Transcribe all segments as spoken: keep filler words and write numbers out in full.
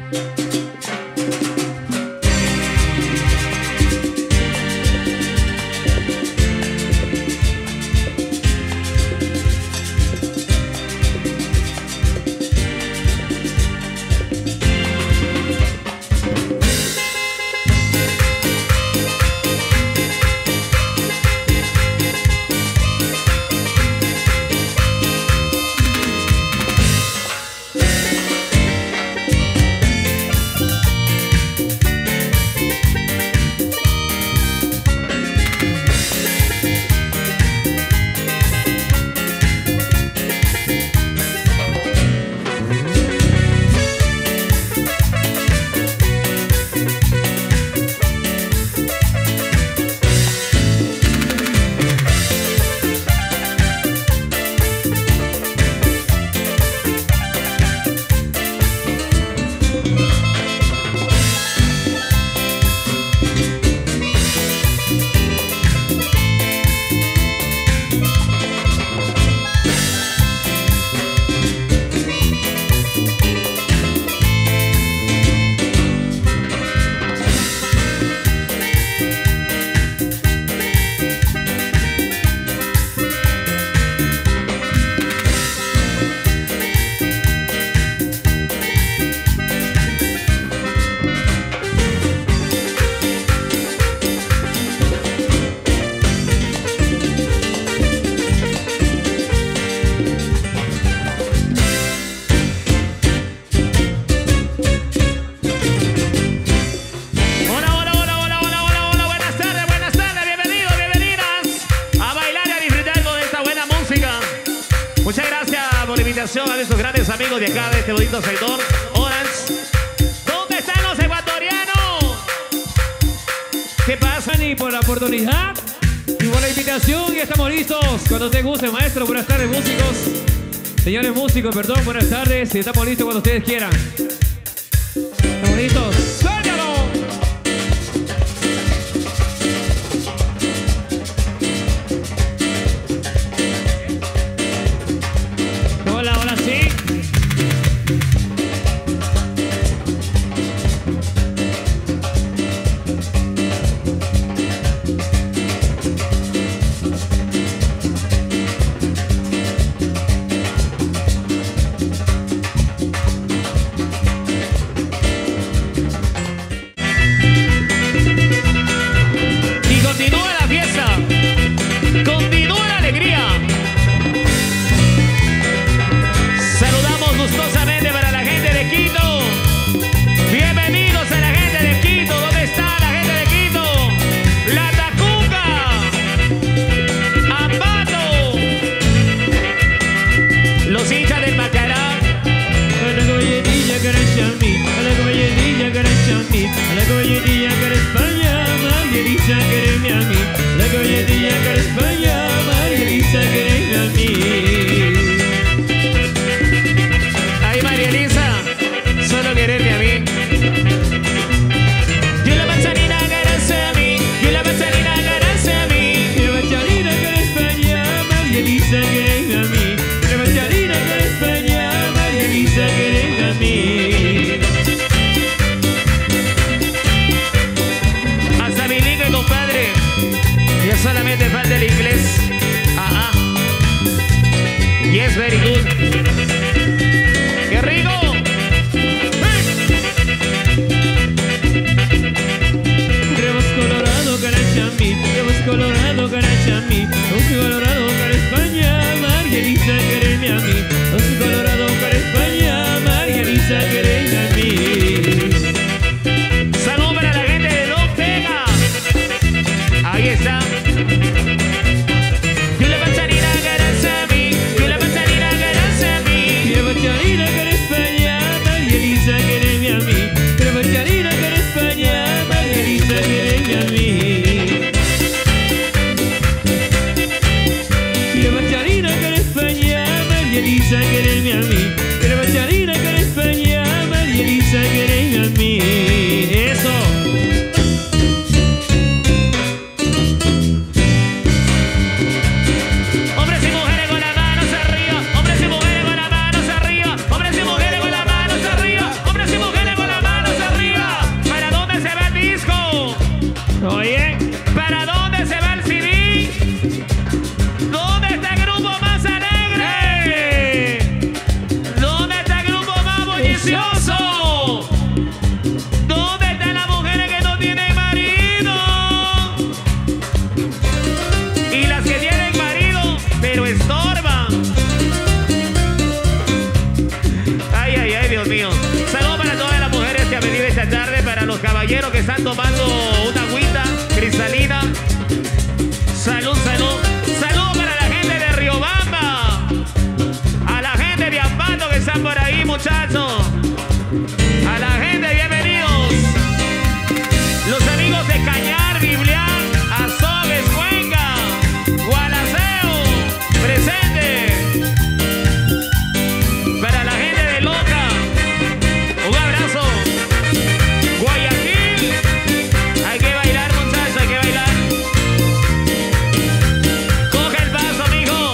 A nuestros grandes amigos de acá, de este bonito sector, Orange. ¿Dónde están los ecuatorianos? ¿Qué pasa, ni por la oportunidad y por la invitación? Y estamos listos. Cuando te guste, maestro. Buenas tardes, músicos. Señores músicos, perdón, buenas tardes. Y estamos listos cuando ustedes quieran. Estamos listos. ¡Suéltalo! Hola, hola, sí. Ay, María Elisa, solo quererme a mí. Yo la manzanina agarrarse a mí, yo la manzanina agarrarse a mí. Yo la manzanina que España, María Elisa quererme a mí. La manzanina que España, María Elisa quererme a mí. precioso. ¿Dónde están las mujeres que no tienen marido? Y las que tienen marido, pero estorban. Ay, ay, ay, Dios mío. Saludos para todas las mujeres que han venido esta tarde, para los caballeros que están tomando una agüita cristalina. Salud, salud. Salud para la gente de Riobamba. A la gente de Ambato que están por ahí, muchachos. A la gente, bienvenidos. Los amigos de Cañar, Biblián, Azogues, Cuenca, Gualaceo, presente. Para la gente de Loca, un abrazo. Guayaquil, hay que bailar, muchachos, hay que bailar. Coge el paso, amigo.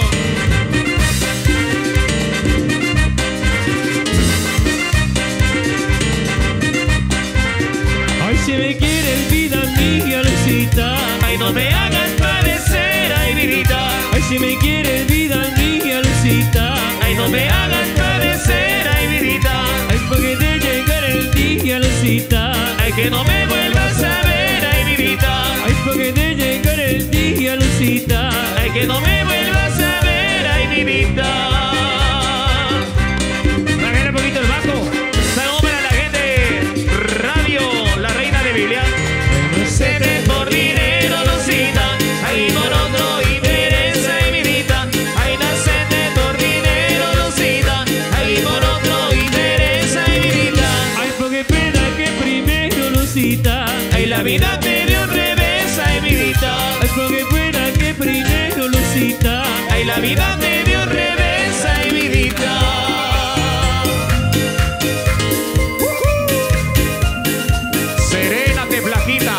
Ay, si me quieres vida mía, Lucita. Ay, no me hagas padecer, ay, vidita. Ay, si me quieres vida mía, Lucita. Ay, no me hagas padecer, ay, vidita. Ay, porque de llegar el día, Lucita. Ay, que no me vuelvas a ver, ay, vidita. Ay, porque de llegar el día, Lucita. Ay, que no me vuelvas a ver, ay, vidita. Bájale un poquito el bajo. Saludos para la gente Radio La Reina de Biblia. Se ve por dinero, Lucita. Ay, por otro interés, ay, vidita. Ay, nacete por dinero, Lucita. Ay, por otro interés, ay, vidita. Ay, porque pena que primero, Lucita. Ay, la vida te dio un revés, ay, vidita. Ay, porque pena que primero, Lucita. Ay, la vida te dio un revés, ay, vidita. Serénate, flaquita.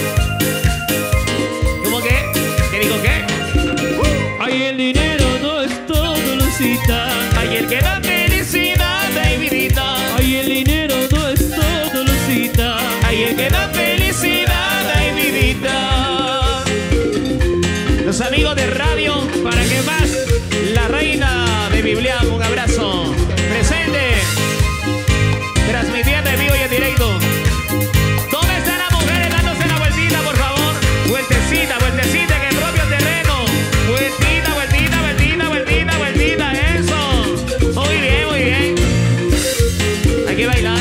¿Cómo qué? ¿Qué digo qué? Ay, el dinero no es todo, Lucita. Ay, el que da felicidad, ay, vidita. Ay, el dinero no es todo, Lucita. Ay, el que da felicidad, ay, vidita. Los amigos de radio, ¿para qué más? La Reina de Biblia, un abrazo. Presente. Transmitiendo en vivo y en directo. ¿Dónde están las mujeres dándose la vueltita, por favor? Vueltecita, vueltecita en el propio terreno. Vueltita, vueltita, vueltita, vueltita, vueltita. Eso. Muy bien, muy bien. Hay que bailar.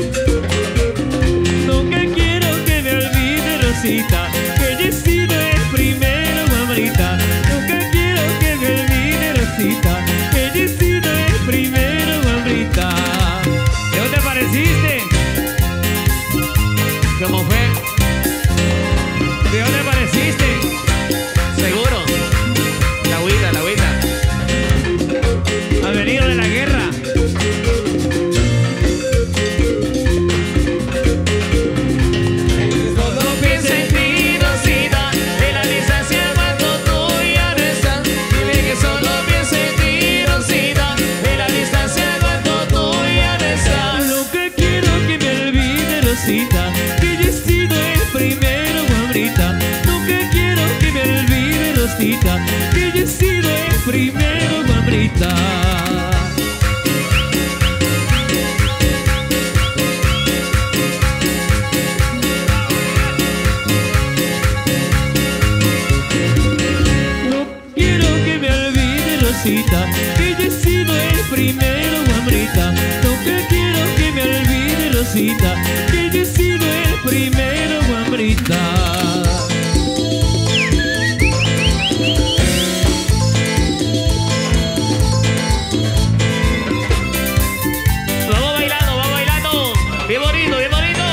Nunca quiero que me olvide, Rosita, que yo he sido el primero, mamita. Nunca quiero que me olvide, Rosita, que yo he sido el primero, mamita. ¿De dónde apareciste? ¿Cómo fue? ¿De dónde apareciste? Seguro. La agüita, la agüita. ¿Has venido de la guerra? Solo piensa en ti, Rosita. De la distancia cuando tú ya no estás. Dime que solo piensa en ti, Rosita. De la distancia cuando tú ya no estás. Nunca quiero que me olvide, Rosita, que yo he sido el primero, mamita. Nunca quiero que me olvide, Rosita, que yo he sido el primero, mamita. No quiero que me olvide, Rosita, que yo he sido el primero, mamita. Nunca quiero que me olvide, Rosita, que yo he sido el primero, mamita. Vamos bailando, vamos bailando. Bien bonito, bien bonito.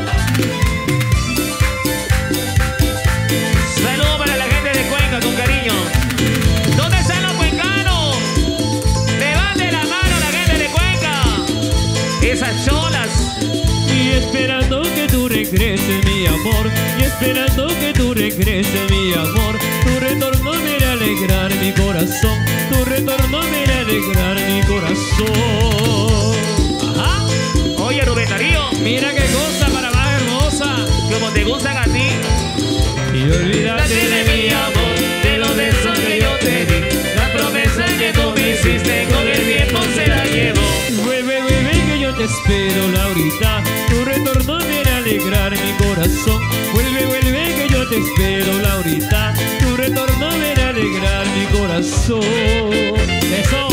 Saludos para la gente de Cuenca, con cariño. ¿Dónde están los cuencanos? Levante la mano la gente de Cuenca. Esas cholas. Y esperando que tú regreses, mi amor, y esperando que tú regreses, mi amor. Tu retorno me hará alegrar mi corazón, tu retorno me hará alegrar mi corazón. Ajá. Oye, Rubén Darío, Mira qué cosa para más hermosa. como te gustan a ti. Y olvídate De mi amor, de los besos que yo te di. La promesa que tú me hiciste con el tiempo se la llevó. Vuelve, vuelve, que yo te espero, Laurita. Tu retorno viene a alegrar mi corazón. Vuelve, vuelve que yo te espero, Laurita. Tu retorno viene a alegrar mi corazón. Eso.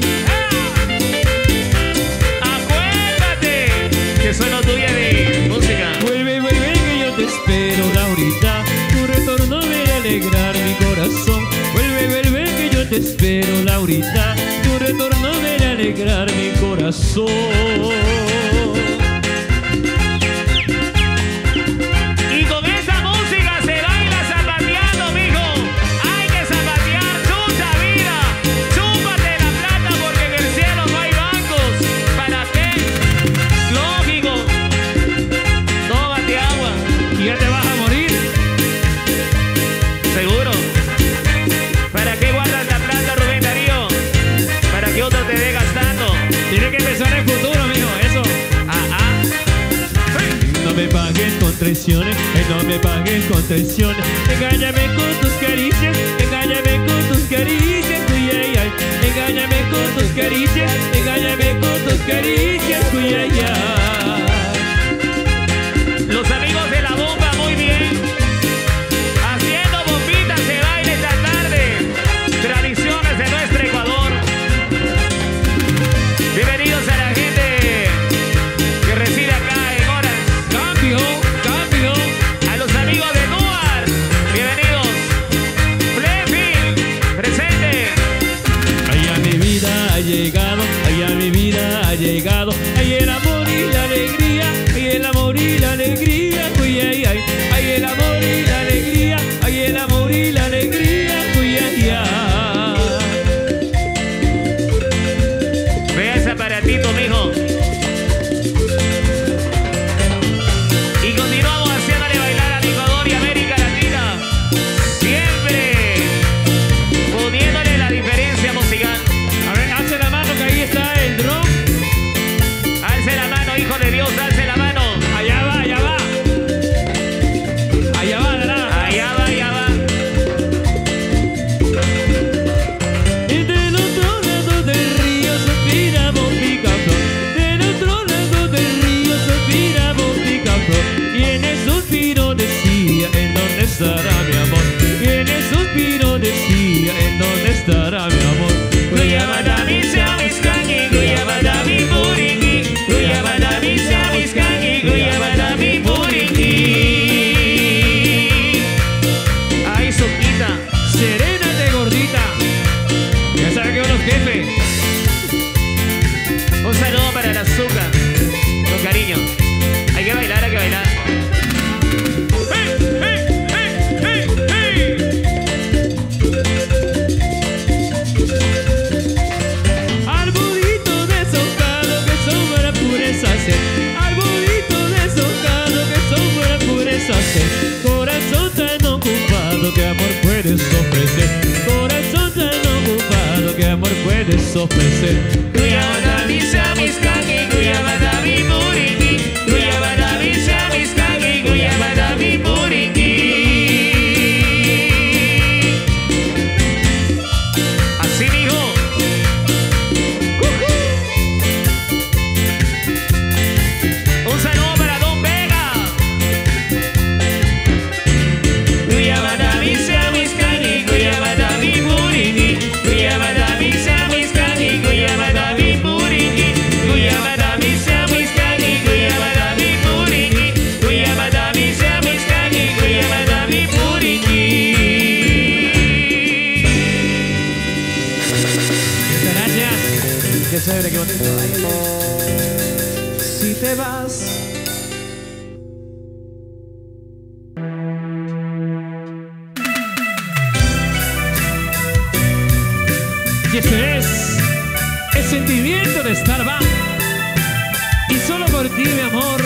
Acuérdate que soy lo tuyo de música. Vuelve, vuelve que yo te espero, Laurita. Tu retorno viene a alegrar mi corazón. Vuelve, vuelve que yo te espero, Laurita. Tu retorno viene a alegrar mi corazón. Y con esa música se baila zapateando, mijo. Hay que zapatear, chucha vida. Chúpate la plata porque en el cielo no hay bancos. ¿Para qué? Lógico. Tómate agua. Y ya te vas a morir. Seguro. ¿Para qué guardas la plata, Rubén Darío? Para que otro te dé gastando. Tiene que pensar en el futuro, mijo, eso. Ah, ah. No me pagues con traiciones, eh, no me pagues con traiciones. Engáñame con tus caricias, engáñame con tus caricias, uy, ay, ay. Engáñame con tus caricias, engáñame con tus caricias, uy, ay, ay. Los amigos de la bomba, muy bien. Haciendo bombitas se baila esta tarde. Tradiciones de nuestro Ecuador. Bienvenidos a la gente que reside acá en Horas. Cambio, cambio. A los amigos de Nuar, bienvenidos. Flefi, presente. Ay, a mi vida ha llegado, ay, a mi vida ha llegado. Ay, el amor y la alegría, ay, el amor y la alegría, uy, ay, ay. Ay, el amor y la alegría, ay, el amor y la alegría, uy, ay, ay. Vea ese aparatito, mijo. Y continuamos haciéndole bailar al Ecuador y América Latina. Siempre poniéndole la diferencia musical. A ver, alce la mano que ahí está el drum. Alce la mano, hijo de Dios, alce la mano. Allá va, allá va. Allá va, allá. Allá va, allá va. Y del otro lado del río suspira Boticaflor. Del otro lado del río suspira Boticaflor. Y en el suspiro decía, ¿en dónde estará mi amor? Y en el suspiro decía, ¿en dónde estará mi amor? Guyabadami, Samiskangi, Guyabadami, Buringi. Guyabadami, Samiskangi, Guyabadami, Buringi. Ay, Soquita. Serénate, gordita. Ya sabe que unos jefes. Un saludo para la azúcar. Con cariño. Hay que bailar, hay que bailar. ¡Hey, hey, hey, hey, hey! Arbolito deshojado que sobra pureza sed. Arbolito deshojado que sobra pureza sed. Corazón tan ocupado que amor puedes ofrecer. Corazón tan ocupado que amor puedes ofrecer. Guyabadami, Samiskangi, Guyabadami, Buringi. Guyabadami, Samiskangi, Guyabadami, Buringi. Así dijo. Un saludo para Don Vega. Guyabadami, Samiskangi, Guyabadami, Buringi. Guyabadami, Samiskangi, Guyabadami, Buringi. Guyabadami, Samiskangi, Guyabadami, Buringi. Guyabadami, Samiskangi, Guyabadami, Buringi. Muchas gracias. Qué chévere, qué bonito. Si te vas. Y ese es el sentimiento de estar va. Y solo por ti, mi amor.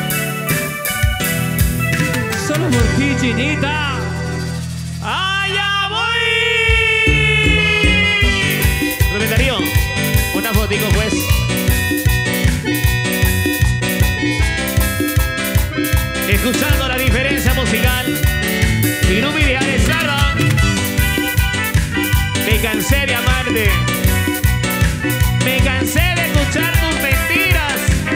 Solo por ti, chinita. ¡Allá voy! Rubén Darío, una fotico, pues. Escuchando la diferencia musical. Mi Ruby de Alessandra. Me cansé de amarte. Me cansé de escuchar tus mentiras.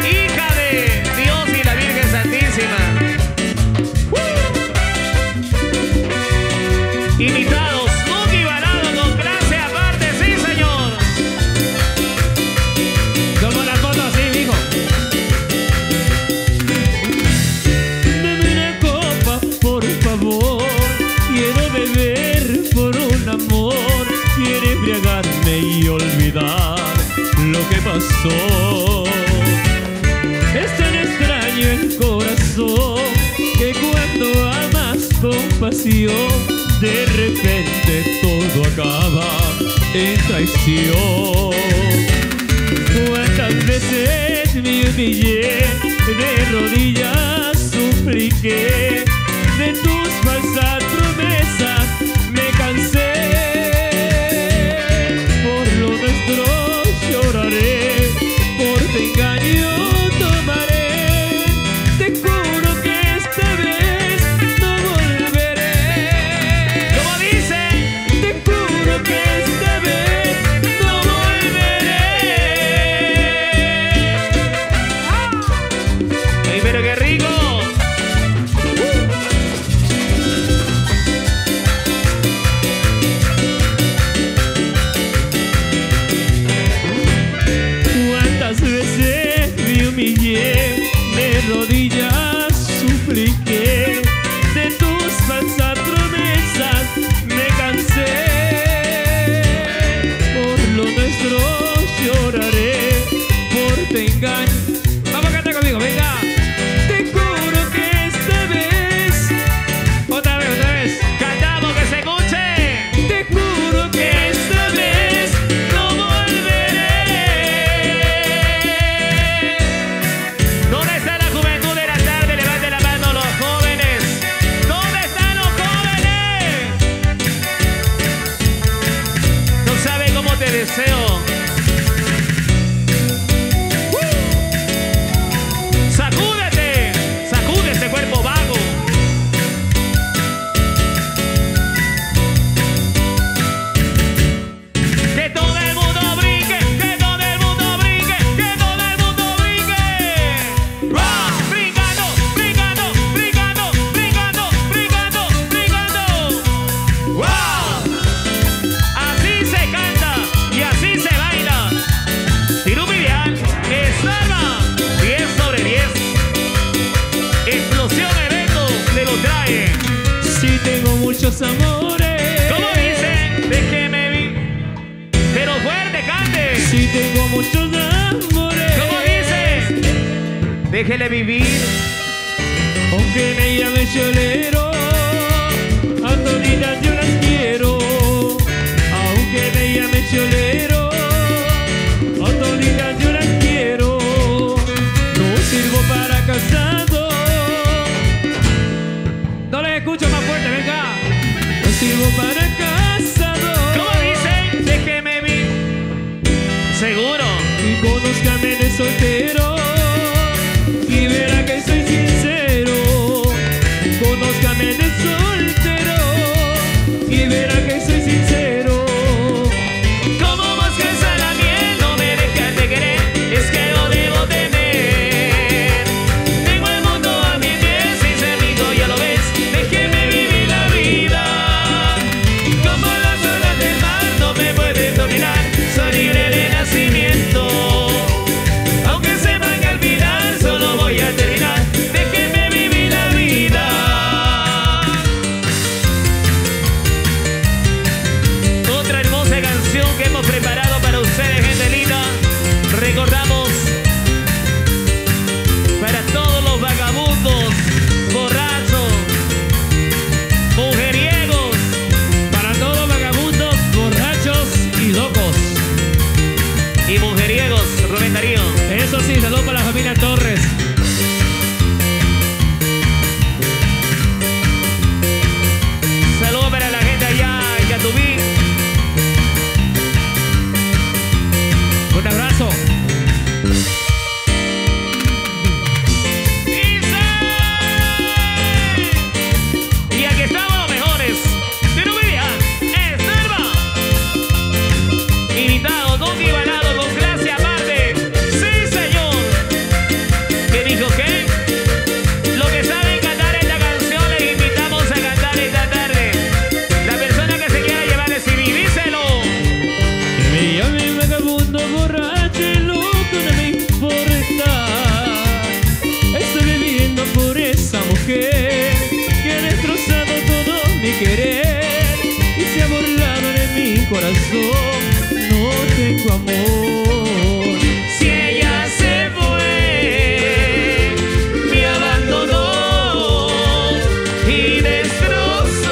pasión, de repente todo acaba en traición. Cuántas veces me humillé, de rodillas supliqué, de tus falsas promesas me cansé. Por lo nuestro lloraré, por tu engaño tomaré. Te juro que esta vez no volveré. ¿Cómo dice? Te juro que esta vez no volveré. ¡Ay, pero qué rico! Cuántas veces me humillé, de rodillas supliqué, de tus falsas promesas me cansé. Por lo nuestro lloraré, por tu engaño. Vamos a cantar conmigo, venga. Te juro que esta vez, otra vez, otra vez. ¡Cantamos que se escuche! Te juro que esta vez no volveré. ¿Dónde está la juventud de la tarde? Levante la mano los jóvenes. ¿Dónde están los jóvenes? No sabe cómo te deseo. ¡Sacúdete! ¡Sacude ese cuerpo vago! Que todo el mundo brinque, que todo el mundo brinque, que todo el mundo brinque. ¡Wow! Brincando, brincando, brincando, brincando, brincando, brincando. ¡Wow! Así se canta y así se baila. Tirupidial, Estarma, diez sobre diez. Explosión evento te lo trae. Si tengo muchos amores, ¿Cómo dice? Déjeme vivir. Pero fuerte, cante. si tengo muchos amores, ¿Cómo dice? Déjele vivir. aunque me llame cholero, a toditas yo las quiero. Aunque me llame cholero, a toditas yo las quiero. No sirvo para casado. No les escucho más fuerte, venga. No sirvo para casado. ¿Cómo dice? Déjeme vivir. Seguro. Y conózcame de soltero y verá que soy sincero. Conózcame de soltero y verá que soy sincero. Como moscas a la miel, no me dejas de querer. Es que lo debo tener. Tengo el mundo a mi pies, sin ser rico, ya lo ves. Déjeme vivir la vida. Como las olas del mar, no me pueden dominar. Soy libre de nacimiento. Aunque sepan que al final solo voy a terminar. Déjeme vivir la vida. Otra hermosa canción que hemos preparado para ustedes, gente linda. Recordamos para todos los vagabundos, borrachos, mujeriegos, Para todos vagabundos, borrachos y locos. y mujeriegos, Rubén Darío. Eso sí, saludos para la familia Torres. Saludos para la gente allá en Yatubí. Un abrazo. Y aquí estamos los mejores. Tirupidia, Estarma. Invitados, nunca igualados, con clase aparte. Sí, señor. ¿Qué dijo qué? Lo que saben cantar esta canción, les invitamos a cantar esta tarde. La persona que se quiera llevar el C D, díselo. Que me llame vagabundo, borracho y loco, no me importa. Estoy viviendo por esa mujer que ha destrozado todo mi querer y se ha burlado de mi corazón. No tengo amor. Si ella se fue, me abandonó y destrozó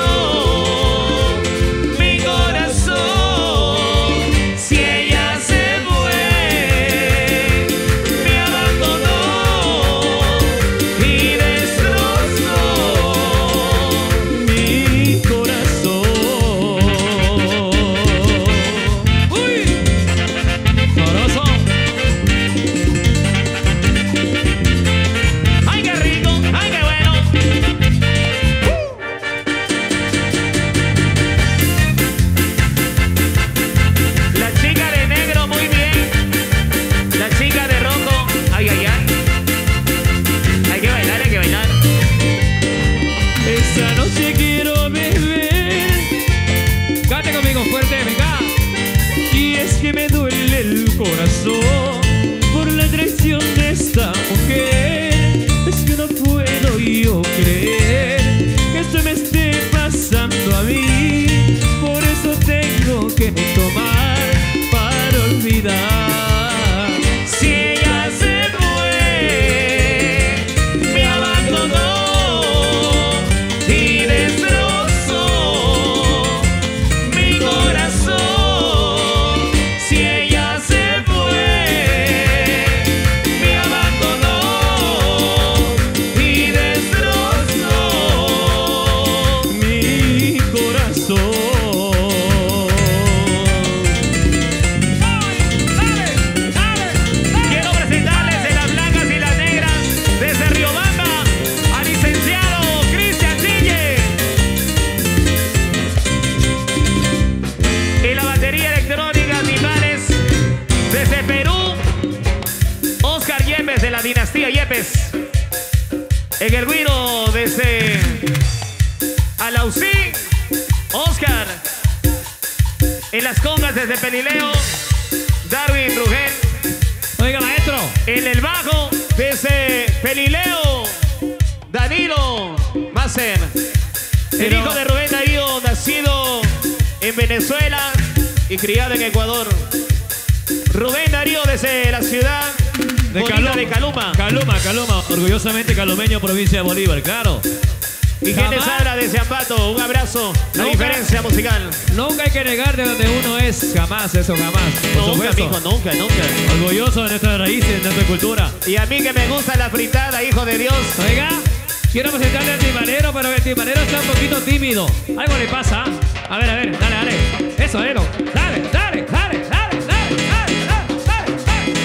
Yepes. En el Guiro desde Alausí, Oscar. En las congas desde Pelileo, Darwin Rugel. Oiga, maestro. En el bajo desde Pelileo, Danilo Macer. El Pero... hijo de Rubén Darío, nacido en Venezuela y criado en Ecuador. Rubén Darío desde la ciudad de Caluma. de Caluma. Caluma, Caluma, orgullosamente calumeño, provincia de Bolívar, claro. ¿Y quién les habla desde Ambato? Un abrazo. La Nunca, diferencia musical. Nunca hay que negar de donde uno es. Jamás, eso jamás. Por Nunca, supuesto. mijo, nunca, nunca. Orgulloso de nuestras raíces, de nuestra cultura. Y a mí que me gusta la fritada, hijo de Dios. Oiga, quiero presentarle al timanero, pero el timanero está un poquito tímido. Algo le pasa. A ver, a ver, dale, dale. Eso, Ero. Dale, dale, dale, dale, dale, dale, dale, dale, dale.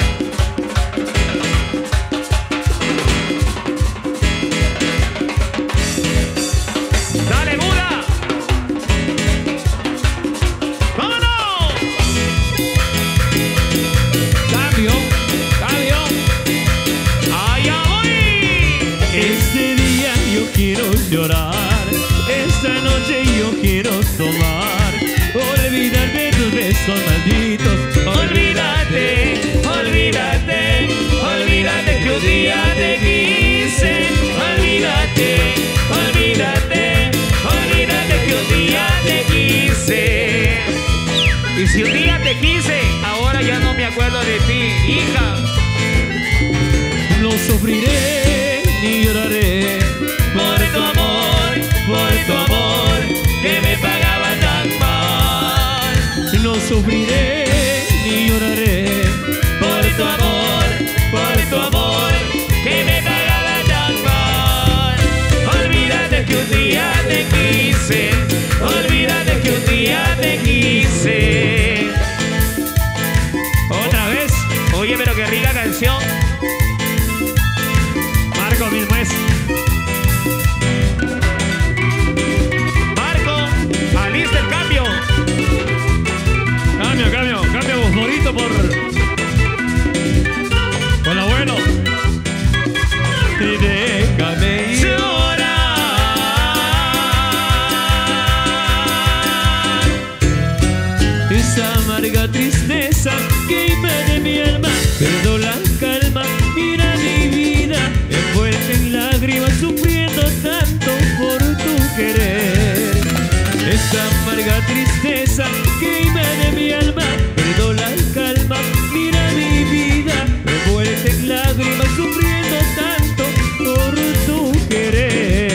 Dale, Buda. ¡Vámonos! Cambio, cambio. ¡Allá voy! Este día yo quiero llorar. Esta noche yo quiero tomar. Olvídate de tus besos malditos. Olvídate, olvídate, olvídate que un día te quise. Olvídate, olvídate, olvídate que un día te quise. Y si un día te quise, ahora ya no me acuerdo de ti, hija. No sufriré ni lloraré Por tu amor, por tu amor, que me pagaba tan mal. No sufriré ni lloraré Por tu amor, por tu amor, que me pagaba tan mal. Olvídate que un día te quise, olvídate que un día te quise. otra vez. Oye, pero qué rica canción. Marco mismo es. Marco, alista el cambio. Cambio, cambio, cambio bonito por por lo bueno. Y déjame Llorar. esa amarga tristeza que invade mi alma. Perdo la calma, mira mi vida envuelta en lágrimas, sufriendo tanto por tu querer. Esa amarga tristeza que invade mi alma. Perdo la calma, mira mi vida envuelta en lágrimas, sufriendo tanto por tu querer.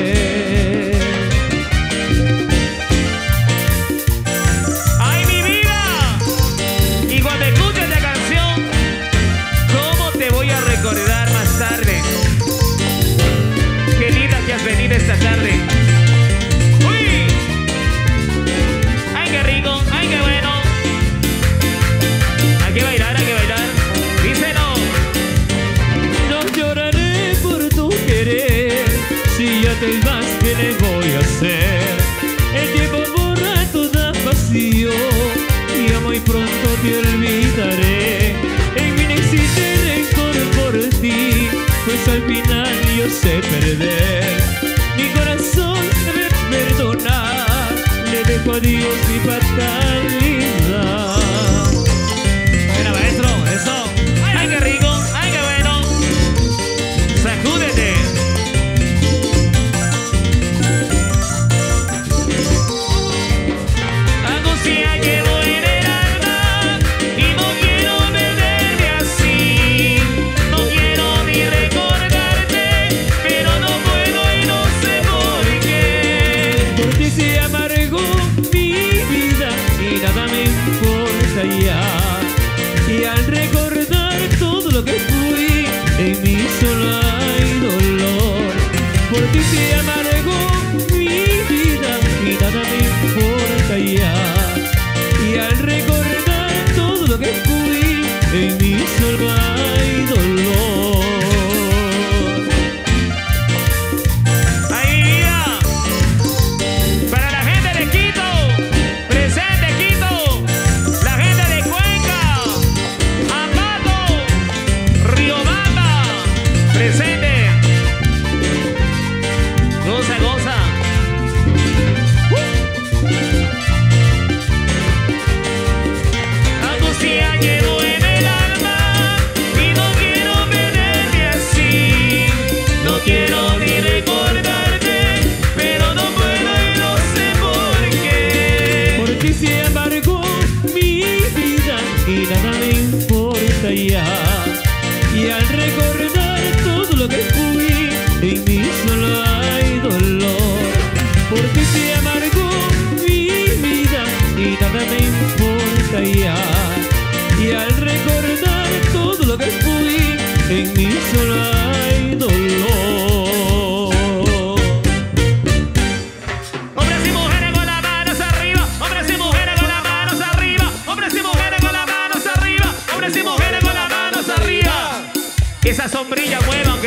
¡Ay, mi vida! Y cuando escuches esta canción, ¿cómo te voy a recordar más tarde? Qué linda que has venido esta tarde. ¡Uy! ¡Ay, qué rico! ¡Ay, qué bueno! Hay que bailar, hay que bailar. Díselo. No lloraré por tu querer. Si ya te vas, ¿qué le voy a hacer? El tiempo borra toda pasión y ya muy pronto te olvidaré. En mí no existe rencor por ti, pues al final yo sé perder. Mi corazón debe perdonar, le dejo a Dios mi fatalidad. Mira, maestro, eso. ¡Ay, qué rico! ¡Ay, qué bueno! ¡Sacúdete! Angustia llevo en el alma y no quiero perderte así. No quiero ni recordarte, pero no puedo y no sé por qué. Por ti se amargó mi vida y nada me importa ya. Y al recordar todo lo que fui, en mí solo hay dolor. Por ti se amargó mi vida y nada me importa ya. Y al recordar todo lo que fui, en mí solo hay dolor. ¡Ay, mi vida! Para la gente de Quito, presente Quito, la gente de Cuenca, Ambato, Riobamba, presente.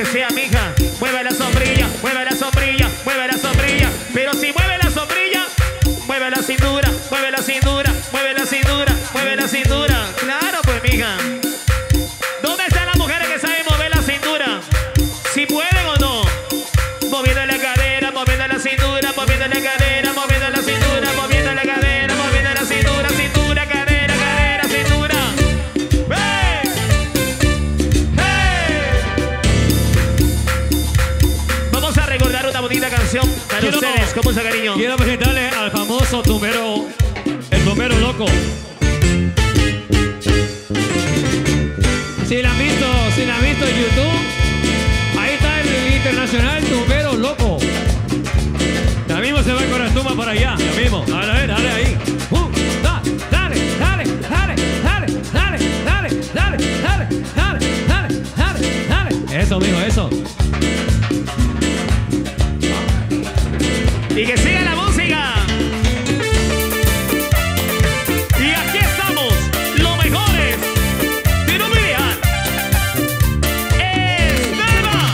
decía, mija, mueve la sombrilla, mueve la sombrilla, mueve la sombrilla. Pero si mueve la sombrilla, mueve la cintura, mueve la cintura, mueve la cintura, mueve la cintura. Claro, pues, mija. ¿Dónde están las mujeres que saben mover la cintura? Si pueden o no. Moviendo la cadera, moviendo la cintura, moviendo la cadera, moviendo la cintura, moviendo la cadera, moviendo la cintura, cintura, cadera, cadera, cintura. ¡Hey! ¡Hey! Vamos a recordar una bonita canción para Quiero- ustedes, con mucho cariño. Quiero presentarle al famoso tumbero, el tumbero loco. Si la han visto, si la han visto en YouTube, ahí está el internacional tumbero loco. Ya mismo se va con la tumba para allá, ya mismo. A ver, dale ahí. Uh, da, dale, dale, dale, dale, dale, dale, dale, dale, dale, dale, dale, dale. Eso, mijo, eso. Y que siga la música. Y aquí estamos, los mejores. Tiro Milian. Es Nerva.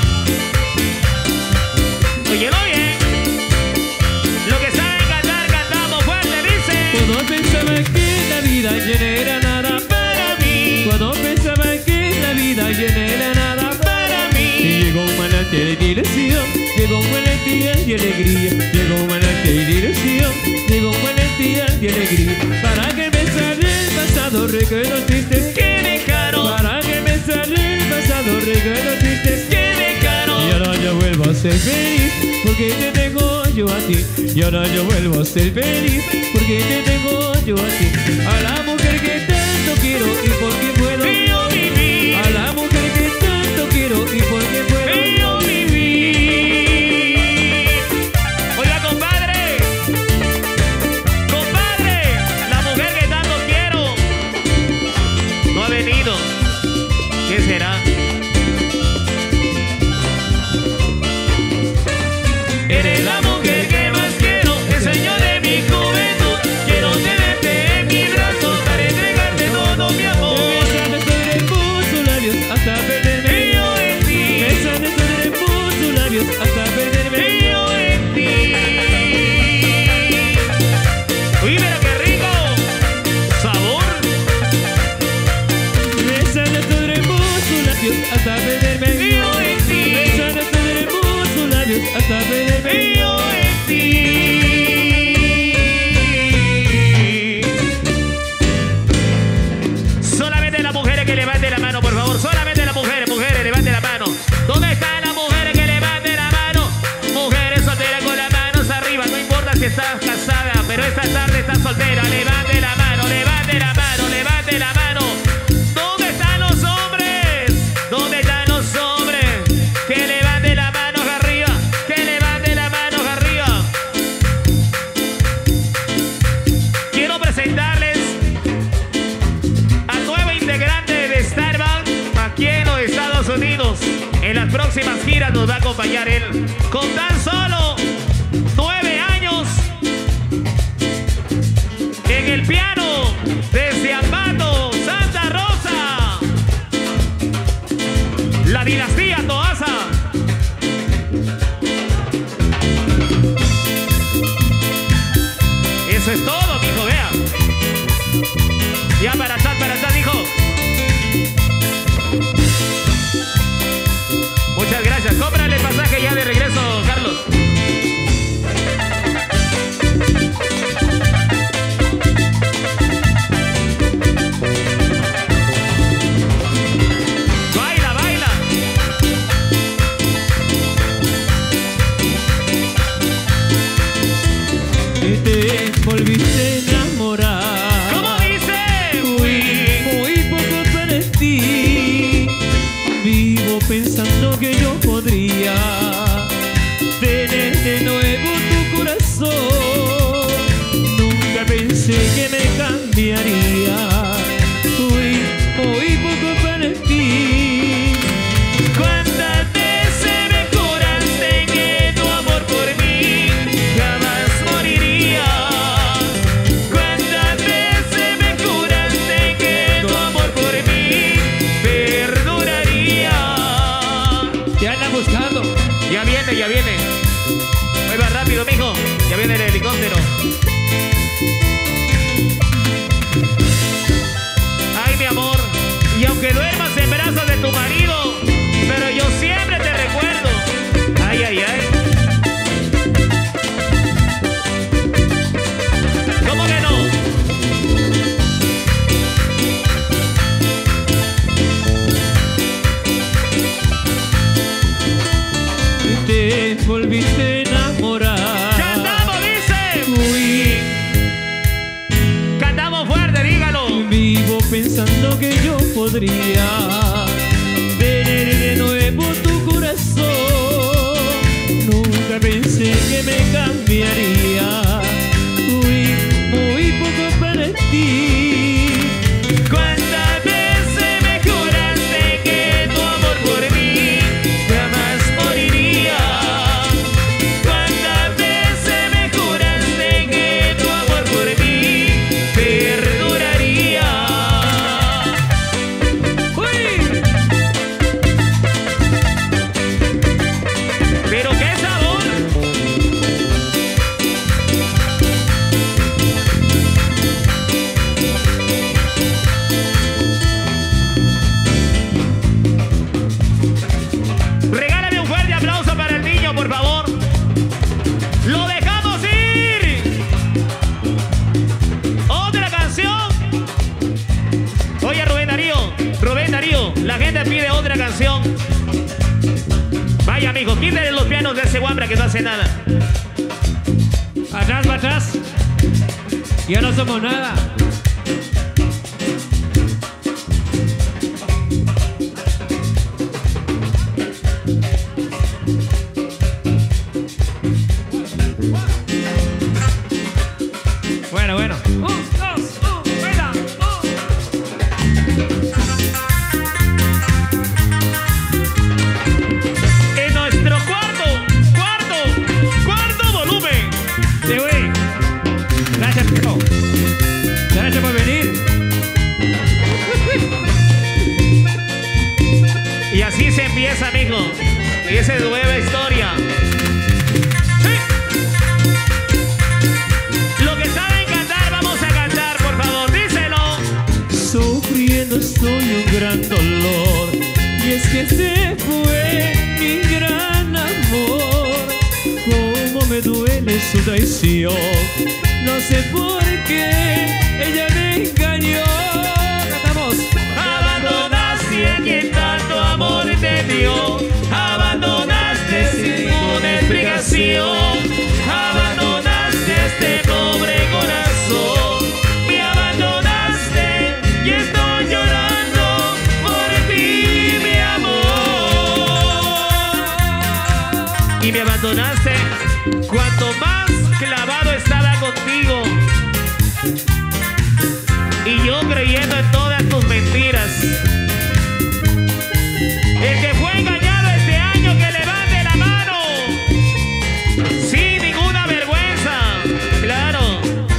Óyelo bien. Lo que saben cantar, cantamos fuerte, dice. Cuando pensaba que la vida ya no era nada para mí. Cuando pensaba que la vida ya no era nada para mí. Y llegó un manantial de diversión, llegó un manantial de alegría, llegó un manantial de diversión, llegó un manantial de alegría. Para que me sale el pasado, recuerdos tristes que dejaron. Para que me sale el pasado, recuerdos tristes que dejaron. Y ahora yo vuelvo a ser feliz, porque te tengo yo a ti. Y ahora yo vuelvo a ser feliz, porque te tengo yo a ti. A la mujer que tanto quiero y porque puedo. Yo viví. A la mujer que tanto quiero y porque puedo. Yo viví. Oiga, compadre. Compadre. La mujer que tanto quiero no ha venido. ¿Qué será? Eres la mujer que más quiero, el sueño de mi juventud. Quiero tenerte en mis brazos para entregarte todo mi amor. Besame sobre tus labios hasta perderme. Y yo en ti. Besame sobre tus labios hasta perderme. Y yo en ti. Uy, pero qué rico. Sabor. Besame sobre tus labios hasta perderme. Y yo en ti. Besame sobre tus labios hasta perderme. Y yo en ti. Solamente las mujeres que levanten la mano, por favor. Solamente las mujeres, mujeres, levanten la mano. ¿Dónde están las mujeres que levanten la mano? Mujeres solteras con las manos arriba. No importa si estás casada, pero esta tarde estás soltera. Levante la mano, levante la mano, levante la mano. ¿Dónde están los hombres? ¿Dónde están los hombres? Que levanten la mano arriba. Que levanten la mano arriba. Quiero presentarles al nuevo integrante de Starbank aquí en los Estados Unidos. En las próximas giras nos va a acompañar él con tan solo nueve años en el piano desde Ambato, Santa Rosa, la dinastía Toasa. Eso es todo, mijo, vea. Ya para atrás, para atrás, hijo. Muchas gracias. Cómprale el pasaje ya de regreso, Carlos. Baila, baila. Y te volviste a enamorar. ¿Cómo dice? Fui muy poco para ti. Vivo pensando que yo podría tener de nuevo tu corazón. Nunca pensé que me cambiaría. Fui muy poco para ti. ¿Cuántas veces me juraste que tu amor por mí jamás moriría? ¿Cuántas veces me juraste que tu amor por mí perduraría? Ya la buscando. Ya viene, ya viene. Muy más rápido, mijo. Ya viene el helicóptero. Ay, mi amor. Y aunque duermas en brazos de tu marido, pero yo siempre te recuerdo. Ay, ay, ay. ¿Cómo que no? Te volviste a enamorar. ¡Cantamos, dice! Uy, ¡Cantamos fuerte, dígalo! vivo pensando que yo podría tener de nuevo tu corazón. Nunca pensé que me cambiaría. Uy, muy poco para ti. ¿Cuántas veces me juraste que tu amor por mí jamás moriría? ¿Cuántas veces me juraste que tu amor por mí perduraría? Uy, ¿Pero qué sabor? Regálame un fuerte aplauso para el niño, por favor. ¡Lo dejamos ir! ¡Otra canción! Oye, Rubén Darío, Rubén Darío, la gente pide otra canción. Vaya, amigo, quítale los pianos de ese guambra que no hace nada. atrás, para atrás. Ya no somos nada. Bueno, bueno. Un, dos, un, venga, un. En nuestro cuarto, cuarto, cuarto volumen. Sí, güey. Gracias, Pico. Gracias por venir. Y así se empieza, amigo. Y esa es nueva historia. Sí. Lo que saben cantar, vamos a cantar, por favor, díselo. Sufriendo estoy un gran dolor. Y es que se fue mi gran amor. Cómo me duele su traición. No sé por qué ella me engañó. Cantamos. Abandonaste a quien tanto amor te dio. Abandonaste sin ninguna explicación. Abandonaste a este pobre corazón. Me abandonaste y estoy llorando por ti, mi amor. Y me abandonaste cuanto más clavado estaba contigo. Y yo creyendo en todas tus mentiras. El que fue engañado este año, que levante la mano. Sin ninguna vergüenza. Claro.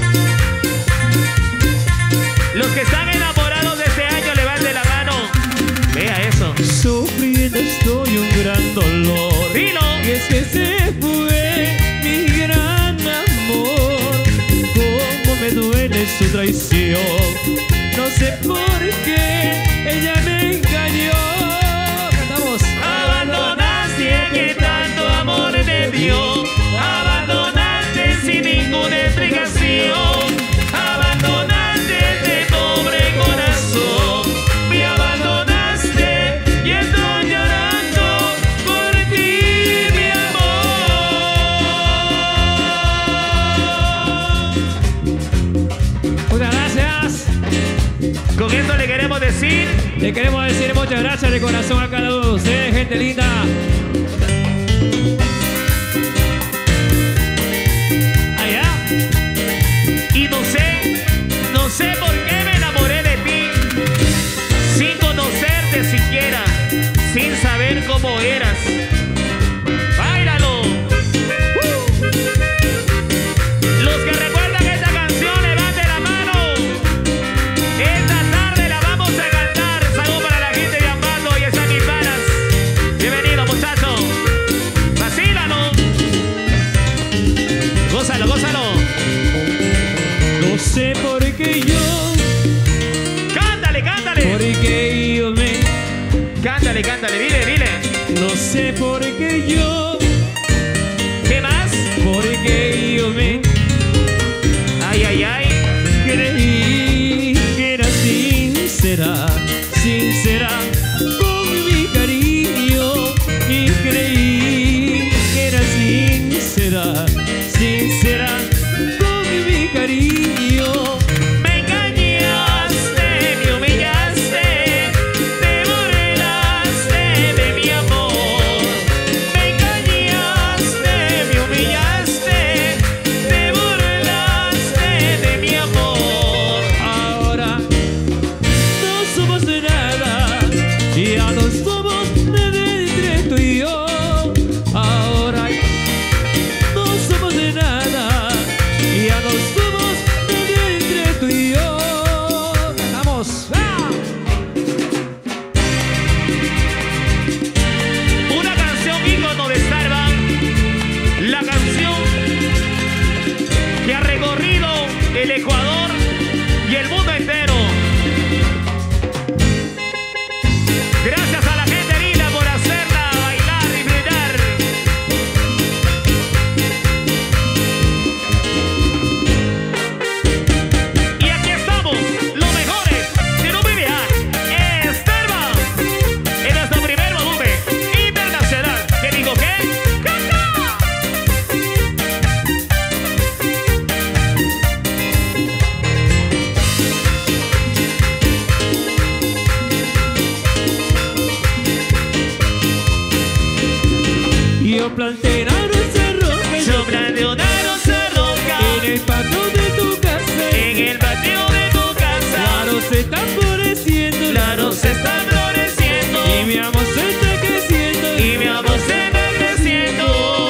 Los que están enamorados de este año, levante la mano. Vea eso. Sufriendo estoy un gran dolor. Dilo. Y es que se fue mi gran amor. Cómo me duele su traición. No sé por qué ella me engañó. Cantamos. Abandonaste a quien tanto amor te dio. Abandonaste sin ninguna explicación. Abandonaste este pobre corazón. Me abandonaste y estoy llorando por ti, mi amor. Muchas gracias. Con esto le queremos decir. Le queremos decir muchas gracias de corazón a cada uno de ustedes, gente linda. Allá. Y no sé, no sé por qué me enamoré de ti, sin conocerte siquiera, sin saber cómo eras. ¡Báilalo! ¡Uh! Los que recuerdan esta canción, levante la mano. Esta tarde la vamos a cantar. Saludos para la gente de Ambato y San Quintanas. Bienvenidos, muchachos. que yo. ¿Qué más? Porque yo me Ay, ay, ay. creí que era sincera, sincera con mi cariño. Y creí que era sincera, sincera con mi cariño. Me engañaste, me humillaste, te burlaste de mi amor. Me engañaste, me humillaste, te burlaste de mi amor. Ahora no somos de nada, ya no somos de entre tú y yo. Ahora no somos de nada, ya no somos de entre tú y yo. Vamos. ¡Ah! Una canción ícono de Starbucks, la canción que ha recorrido el Ecuador y el mundo entero. Gracias a la gente linda por hacerla bailar y brillar. Y aquí estamos, los mejores de no viajar. Starbucks en nuestro primer volumen internacional. ¿Qué digo qué? ¡Canta! Yo planté una rosa roja Yo planté una rosa roja en el patio de tu casa. en el patio de tu La casa. rosa está floreciendo, La rosa está floreciendo y mi amor se está creciendo. y mi amor se está creciendo.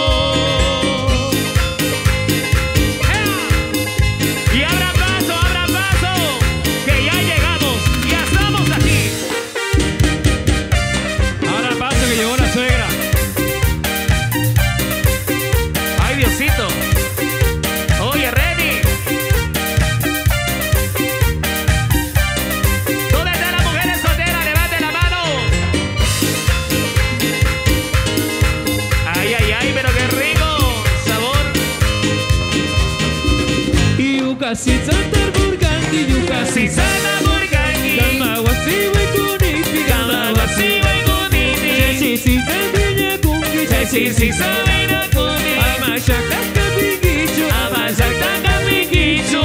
Y abra paso, abra paso, que ya llegamos, ya estamos aquí. Ahora paso que llegó la suegra. Ay, Diosito. Oye, Reni. ¿Dónde están las mujeres solteras? Levante la mano. Ay, ay, ay, pero qué rico sabor. Y un casi saltar burgandi, y un casi Si sana burgaki, Gama wasi we kunipi, gama wasi way guniti. Si si terbinya kungi, Si si sabe na kuni, ama shaka kabigicho, amasak tangka pikichu.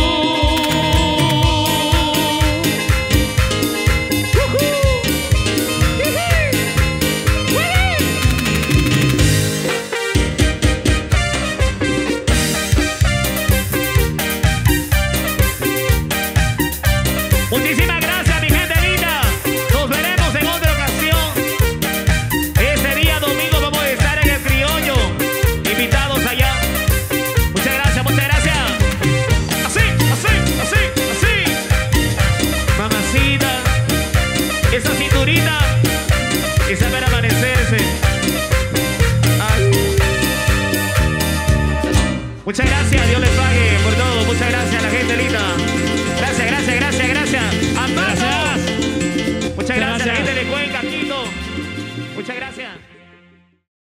Muchísimas gracias, mi gente linda. Nos veremos en otra ocasión. Ese día domingo vamos a estar en el Criollo, invitados allá. Muchas gracias, muchas gracias. Así, así, así, así. Mamacita, esa cinturita, esa para amanecerse. Ay. Muchas gracias, Dios les pague por todo. Muchas gracias a la gente linda. Gracias, gracias, gracias, gracias. ¡Amamos! Gracias. Muchas gracias a la Gracias. gente de Cuenca, Quito. Muchas gracias.